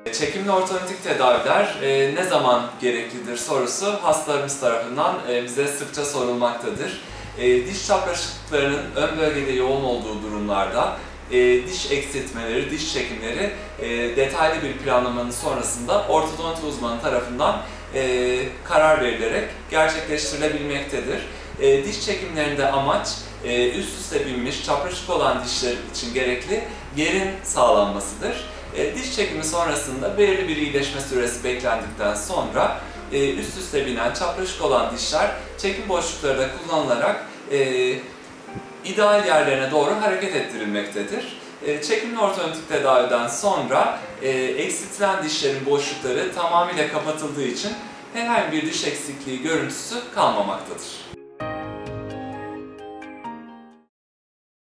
Çekimli ortodontik tedaviler ne zaman gereklidir sorusu hastalarımız tarafından bize sıkça sorulmaktadır. Diş çapraşıklıklarının ön bölgede yoğun olduğu durumlarda diş eksiltmeleri, diş çekimleri detaylı bir planlamanın sonrasında ortodonti uzmanı tarafından karar verilerek gerçekleştirilebilmektedir. Diş çekimlerinde amaç üst üste binmiş, çapraşık olan dişler için gerekli yerin sağlanmasıdır. Diş çekimi sonrasında belirli bir iyileşme süresi beklendikten sonra üst üste binen, çapraşık olan dişler çekim boşlukları da kullanılarak ideal yerlerine doğru hareket ettirilmektedir. Çekimli ortodontik tedaviden sonra eksiltilen dişlerin boşlukları tamamıyla kapatıldığı için herhangi bir diş eksikliği görüntüsü kalmamaktadır.